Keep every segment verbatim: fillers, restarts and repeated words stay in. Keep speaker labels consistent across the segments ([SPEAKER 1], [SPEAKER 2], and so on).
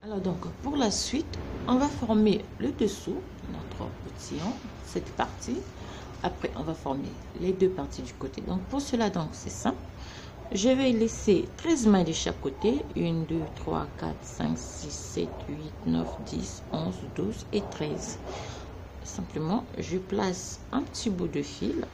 [SPEAKER 1] Alors donc pour la suite, on va former le dessous de notre boutillon, cette partie. Après on va former les deux parties du côté. Donc pour cela, donc c'est simple. Je vais laisser treize mailles de chaque côté. un, deux, trois, quatre, cinq, six, sept, huit, neuf, dix, onze, douze et treize. Simplement, je place un petit bout de fil.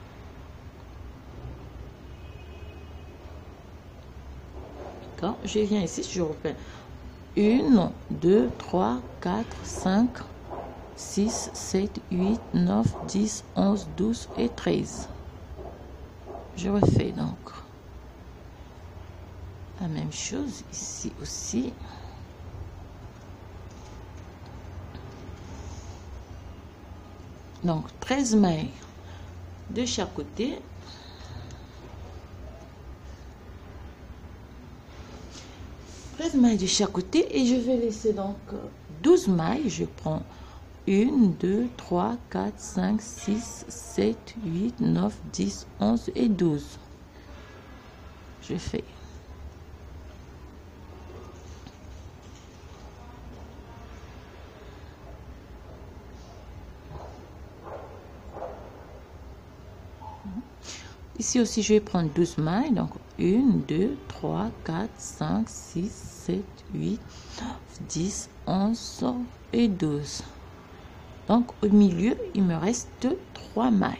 [SPEAKER 1] D'accord. Je viens ici, je repère un, deux, trois, quatre, cinq, six, sept, huit, neuf, dix, onze, douze et treize. Je refais donc la même chose ici aussi. Donc treize mailles de chaque côté. treize mailles de chaque côté et je vais laisser donc douze mailles. Je prends un, deux, trois, quatre, cinq, six, sept, huit, neuf, dix, onze et douze. Je fais. Ici aussi, je vais prendre douze mailles. Donc, un, deux, trois, quatre, cinq, six, sept, huit, neuf, dix, onze et douze. Donc, au milieu, il me reste trois mailles.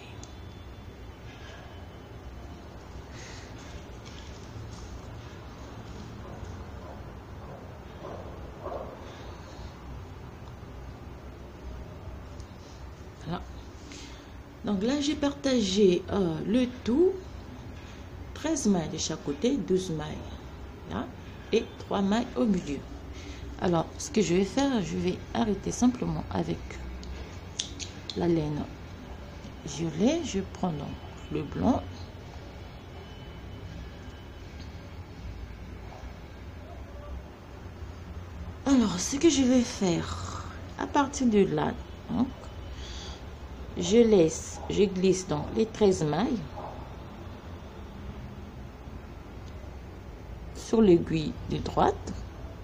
[SPEAKER 1] Voilà. Donc là, j'ai partagé euh, le tout, treize mailles de chaque côté, douze mailles, là, et trois mailles au milieu. Alors, ce que je vais faire, je vais arrêter simplement avec la laine violet. Je prends donc le blanc. Alors, ce que je vais faire, à partir de là, donc, je laisse, je glisse donc les treize mailles sur l'aiguille de droite.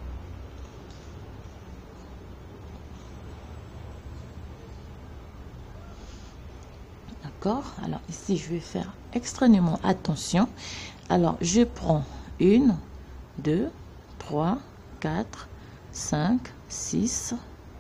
[SPEAKER 1] D'accord. Alors ici, je vais faire extrêmement attention. Alors, je prends une, deux, trois, quatre, cinq, six,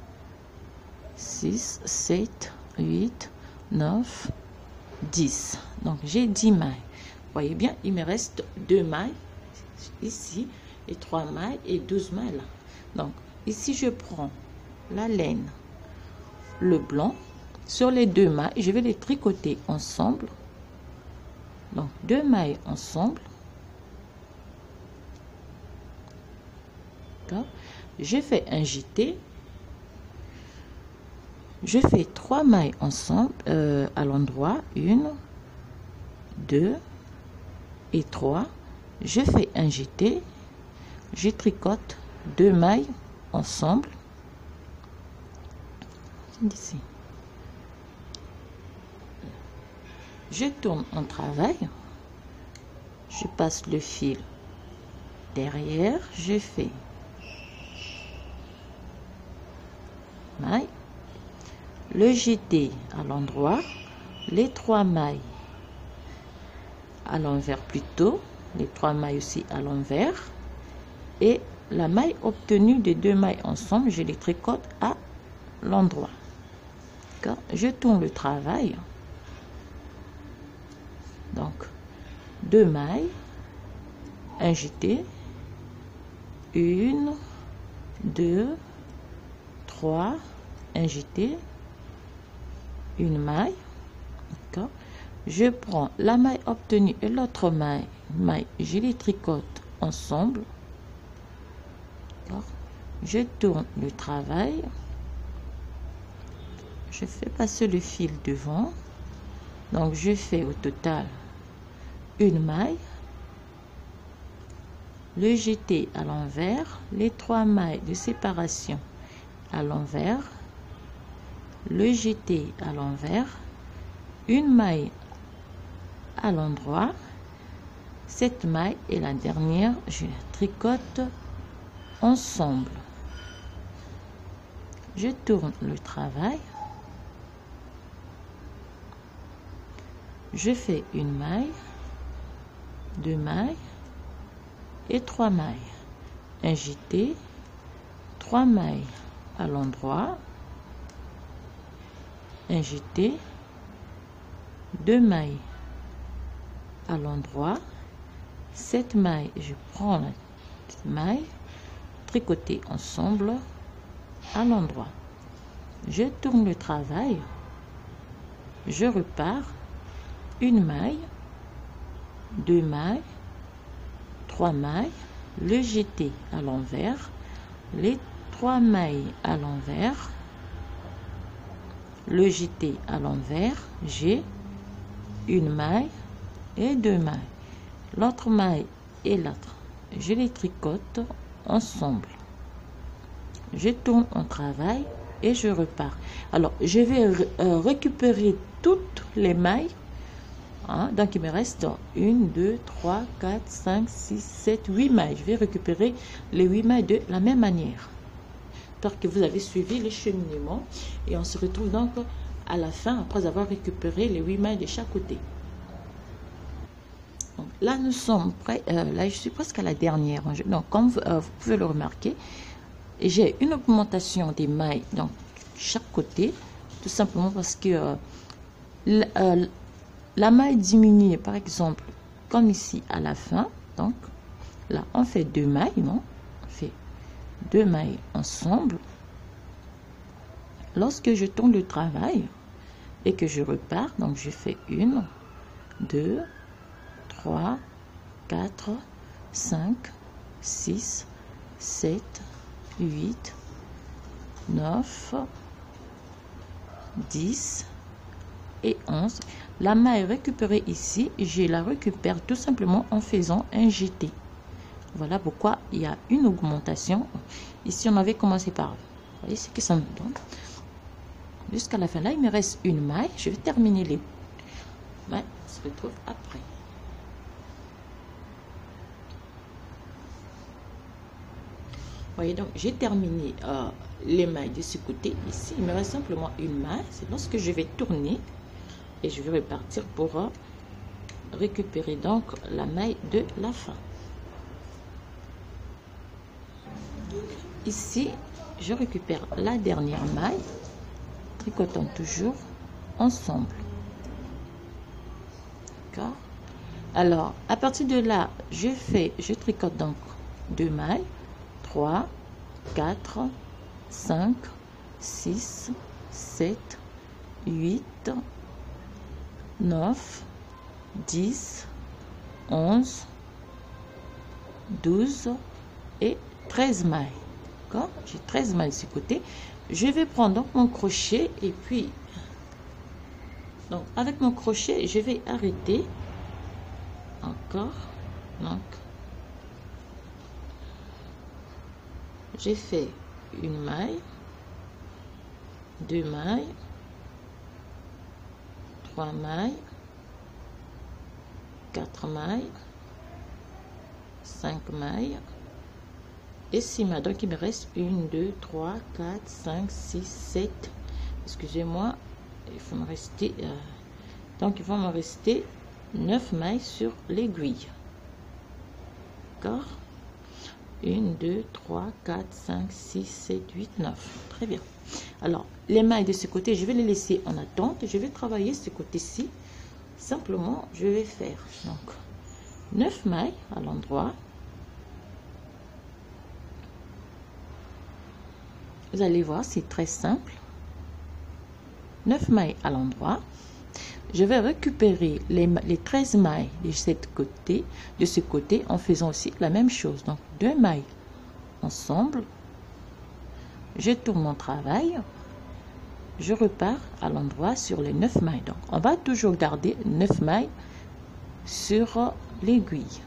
[SPEAKER 1] six, sept, huit, neuf, dix. Donc, j'ai dix mailles. Vous voyez bien, il me reste deux mailles ici et trois mailles et douze mailles là. Donc, ici, je prends la laine, le blanc. Sur les deux mailles, je vais les tricoter ensemble. Donc, deux mailles ensemble. D'accord. Je fais un jeté. Je fais trois mailles ensemble euh, à l'endroit. Une, deux et trois. Je fais un jeté. Je tricote deux mailles ensemble. Ici. Je tourne en travail, je passe le fil derrière, je fais maille, le jeté à l'endroit, les trois mailles à l'envers plutôt, les trois mailles aussi à l'envers, et la maille obtenue des deux mailles ensemble, je les tricote à l'endroit. Je tourne le travail. Donc, deux mailles, un jeté, une, deux, trois, un jeté, une maille. D'accord. Je prends la maille obtenue et l'autre maille, maille, je les tricote ensemble. Je tourne le travail. Je fais passer le fil devant. Donc, je fais au total une maille, le jeté à l'envers, les trois mailles de séparation à l'envers, le jeté à l'envers, une maille à l'endroit, cette maille et la dernière, je la tricote ensemble. Je tourne le travail. Je fais une maille, deux mailles et trois mailles. Un jeté, trois mailles à l'endroit, un jeté, deux mailles à l'endroit, sept mailles. Je prends la maille, tricoter ensemble à l'endroit. Je tourne le travail, je repars, une maille, deux mailles, trois mailles, le jeté à l'envers, les trois mailles à l'envers, le jeté à l'envers, j'ai une maille et deux mailles. L'autre maille et l'autre, je les tricote ensemble. Je tourne en travail et je repars. Alors, je vais euh, récupérer toutes les mailles. Hein, donc, il me reste une, deux, trois, quatre, cinq, six, sept, huit mailles. Je vais récupérer les huit mailles de la même manière. J'espère que vous avez suivi le cheminement. Et on se retrouve donc à la fin, après avoir récupéré les huit mailles de chaque côté. Donc, là, nous sommes prêts. Euh, là, je suis presque à la dernière. Donc, comme vous, euh, vous pouvez le remarquer, j'ai une augmentation des mailles dans chaque côté, tout simplement parce que euh, la, euh, la maille diminue, par exemple, comme ici à la fin. Donc, là, on fait deux mailles, non? On fait deux mailles ensemble. Lorsque je tourne le travail et que je repars, donc je fais une, deux, trois, quatre, cinq, six, sept, huit, neuf, dix et onze. La maille récupérée ici, je la récupère tout simplement en faisant un jeté. Voilà pourquoi il y a une augmentation. Ici, on avait commencé par... Vous voyez ce que ça me donne. Jusqu'à la fin, là, il me reste une maille. Je vais terminer les mailles. On se retrouve après. Voyez, donc j'ai terminé euh, les mailles de ce côté. Ici, il me reste simplement une maille. C'est lorsque je vais tourner et je vais repartir pour euh, récupérer donc la maille de la fin. Ici, je récupère la dernière maille, tricotant toujours ensemble. D'accord? Alors, à partir de là, je fais, je tricote donc deux mailles. trois, quatre, cinq, six, sept, huit, neuf, dix, onze, douze et treize mailles. D'accord? J'ai treize mailles de ce côté. Je vais prendre donc mon crochet et puis, donc avec mon crochet, je vais arrêter encore. Donc, j'ai fait une maille, deux mailles, trois mailles, quatre mailles, cinq mailles et six mailles. Donc il me reste une, deux, trois, quatre, cinq, six, sept. Excusez-moi, il faut me rester. Euh, donc il va me rester neuf mailles sur l'aiguille. D'accord? un, deux, trois, quatre, cinq, six, sept, huit, neuf. Très bien. Alors, les mailles de ce côté, je vais les laisser en attente. Je vais travailler ce côté-ci. Simplement, je vais faire donc neuf mailles à l'endroit. Vous allez voir, c'est très simple. neuf mailles à l'endroit. Je vais récupérer les, les treize mailles de, cette côté, de ce côté en faisant aussi la même chose. Donc, deux mailles ensemble. Je tourne mon travail. Je repars à l'endroit sur les neuf mailles. Donc, on va toujours garder neuf mailles sur l'aiguille.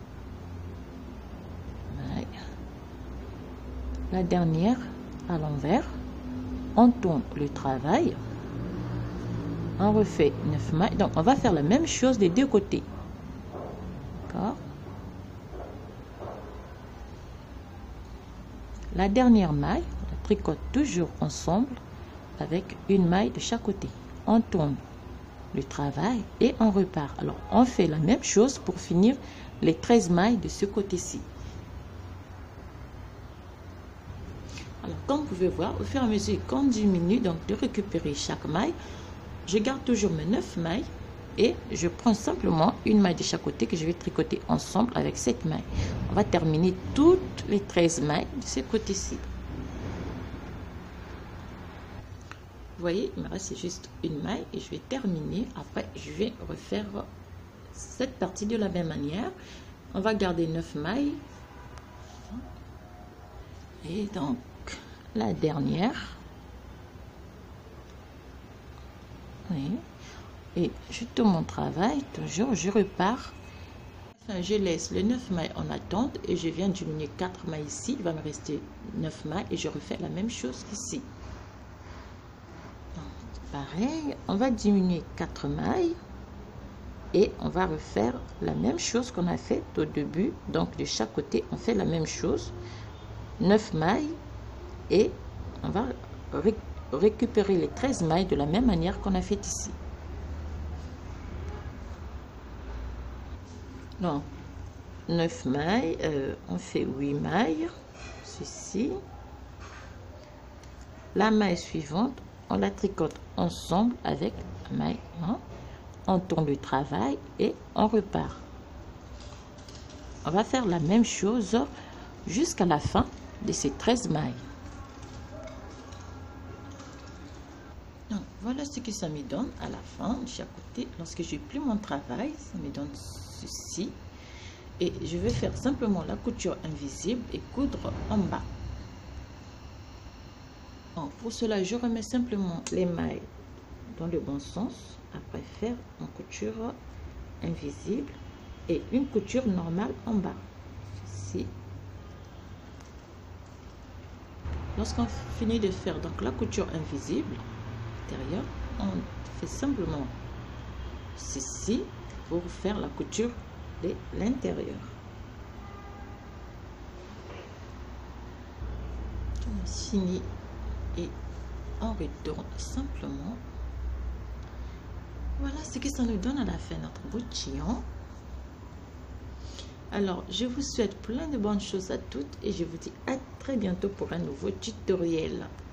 [SPEAKER 1] La dernière à l'envers. On tourne le travail. On refait neuf mailles. Donc, on va faire la même chose des deux côtés. D'accord? La dernière maille, on la tricote toujours ensemble avec une maille de chaque côté. On tourne le travail et on repart. Alors on fait la même chose pour finir les treize mailles de ce côté-ci. Alors comme vous pouvez voir, au fur et à mesure qu'on diminue donc de récupérer chaque maille, je garde toujours mes neuf mailles et je prends simplement une maille de chaque côté que je vais tricoter ensemble avec cette maille. On va terminer toutes les treize mailles de ce côté-ci. Vous voyez, il me reste juste une maille et je vais terminer. Après, je vais refaire cette partie de la même manière. On va garder neuf mailles. Et donc, la dernière. Oui. Et je tourne mon travail, toujours, je repars. Enfin, je laisse les neuf mailles en attente et je viens diminuer quatre mailles ici. Il va me rester neuf mailles et je refais la même chose qu'ici. Pareil, on va diminuer quatre mailles et on va refaire la même chose qu'on a fait au début. Donc de chaque côté on fait la même chose, neuf mailles, et on va ré récupérer les treize mailles de la même manière qu'on a fait ici. Donc neuf mailles, euh, on fait huit mailles, ceci, la maille suivante on la tricote ensemble avec la maille, hein? On tourne le travail et on repart. On va faire la même chose jusqu'à la fin de ces treize mailles. Donc voilà ce que ça me donne à la fin de chaque côté. Lorsque je plie mon travail, ça me donne ceci. Et je vais faire simplement la couture invisible et coudre en bas. Donc, pour cela, je remets simplement les mailles dans le bon sens. Après faire une couture invisible et une couture normale en bas. Ici. Lorsqu'on finit de faire donc la couture invisible intérieure, on fait simplement ceci pour faire la couture de l'intérieur. On finit et on retourne simplement. Voilà ce que ça nous donne à la fin, notre boutillon. Alors je vous souhaite plein de bonnes choses à toutes et je vous dis à très bientôt pour un nouveau tutoriel.